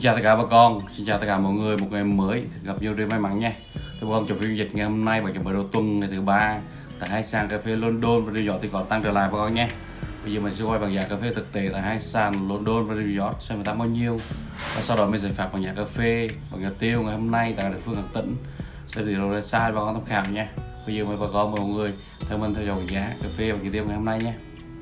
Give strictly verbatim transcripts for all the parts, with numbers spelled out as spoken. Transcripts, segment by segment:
Xin chào tất cả bà con, xin chào tất cả mọi người, một ngày mới gặp nhiều điều may mắn nha. Tôi bom chụp phim dịch ngày hôm nay và chụp mở đầu tuần ngày thứ ba tại hai sàn cà phê London và New York thì có tăng trở lại bà con nha. Bây giờ mình sẽ quay bằng giá cà phê thực tế tại hai sàn London và New York xem người ta bao nhiêu, và sau đó mình sẽ phạt bằng giá cà phê bằng giá tiêu ngày hôm nay tại địa phương các tỉnh sẽ đi rồi sai bà con tham khảo nha. Bây giờ mời bà con mọi người theo mình theo dõi giá cà phê và giá tiêu ngày hôm nay nha.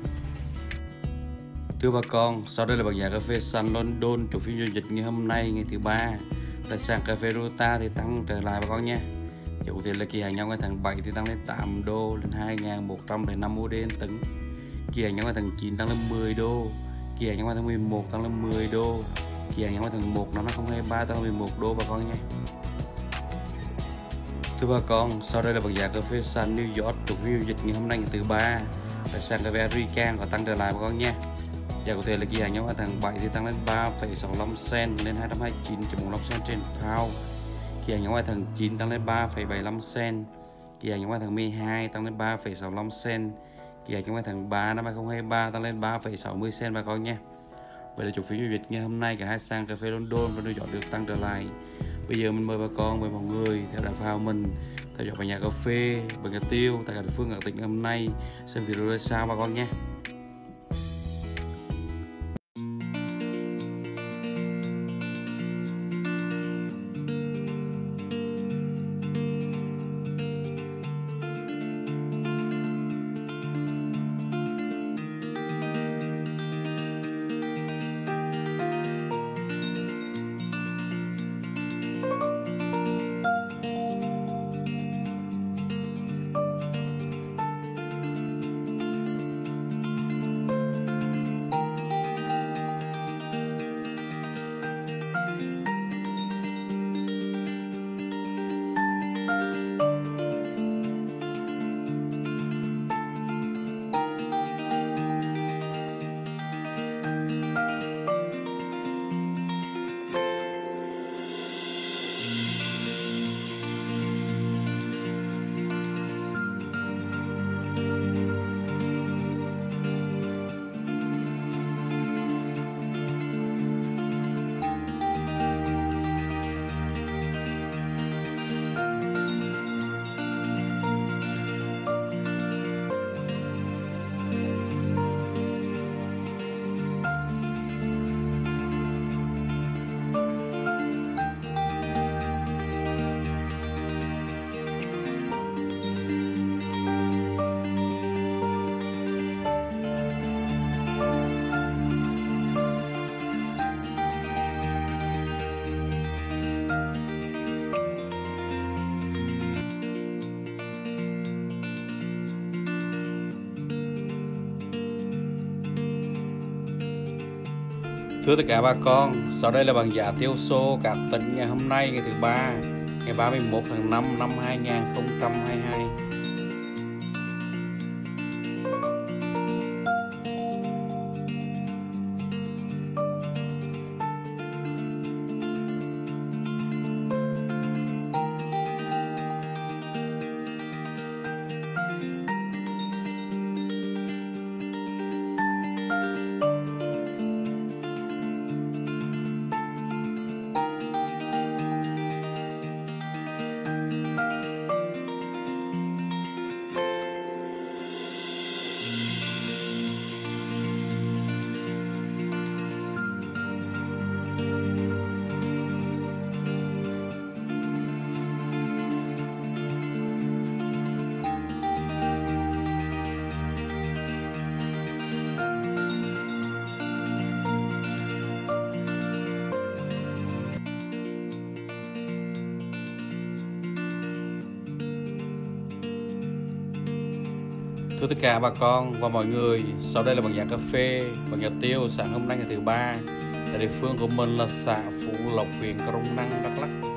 Thưa bà con, sau đây là bảng giá cà phê sàn London chủ phiên giao dịch ngày hôm nay ngày thứ ba. Tại sàn cà phê Rota thì tăng trở lại bà con nha. Giá cụ thể là kỳ hạn nhau ngày tháng bảy thì tăng lên tám đô lên hai nghìn một trăm lẻ năm u đê tấn. Kỳ hạn nhau ngày tháng chín tăng lên mười đô. Kỳ hạn nhau ngày tháng mười một tăng lên mười đô. Kỳ hạn nhau ngày tháng một năm hai nghìn không trăm hai mươi ba tăng lên mười một đô bà con nha. Thưa bà con, sau đây là bảng giá cà phê sàn New York chủ phiên giao dịch ngày hôm nay ngày thứ ba. Tại sàn cà phê American có tăng trở lại bà con nha. Giá cụ thể là kỳ hạn nhau tháng bảy thì tăng lên ba phẩy sáu mươi lăm cent lên hai trăm hai mươi chín phẩy bốn mươi lăm cent trên pound. Kỳ hạn nhau tháng chín tăng lên ba phẩy bảy mươi lăm cent. Kỳ hạn nhau tháng mười hai tăng lên ba phẩy sáu mươi lăm cent. Kỳ hạn nhau tháng ba năm hai nghìn không trăm hai mươi ba tăng lên ba phẩy sáu mươi cent bà con nha. Vậy là chủ phiên giao dịch ngày hôm nay cả hai sàn cà phê London và New York được tăng trở lại. Bây giờ mình mời bà con mời mọi người theo đạo phao mình theo dõi bảng giá cà phê, bảng giá tiêu tại các địa phương các tỉnh ngày hôm nay xem video ra sao bà con nha. Thưa tất cả bà con, sau đây là bảng giá tiêu số các tỉnh ngày hôm nay ngày thứ ba, ngày ba mươi mốt tháng năm năm hai nghìn không trăm hai mươi hai. Thưa tất cả bà con và mọi người, sau đây là bảng giá cà phê, bảng giá tiêu sáng hôm nay ngày thứ ba tại địa phương của mình là xã Phú Lộc, huyện Crong Năng, Đắk Lắk.